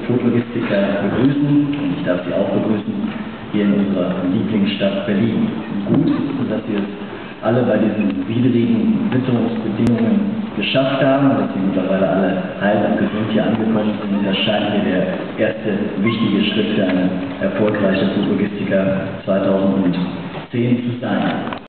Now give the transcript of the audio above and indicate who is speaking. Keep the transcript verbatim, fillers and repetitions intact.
Speaker 1: Fluglogistiker begrüßen und ich darf Sie auch begrüßen hier in unserer Lieblingsstadt Berlin. Gut, dass Sie es alle bei diesen widrigen Witterungsbedingungen geschafft haben, dass Sie mittlerweile alle heil und gesund hier angekommen sind. Das scheint mir der erste wichtige Schritt für eine erfolgreiche Fluglogistiker zweitausendzehn zu sein.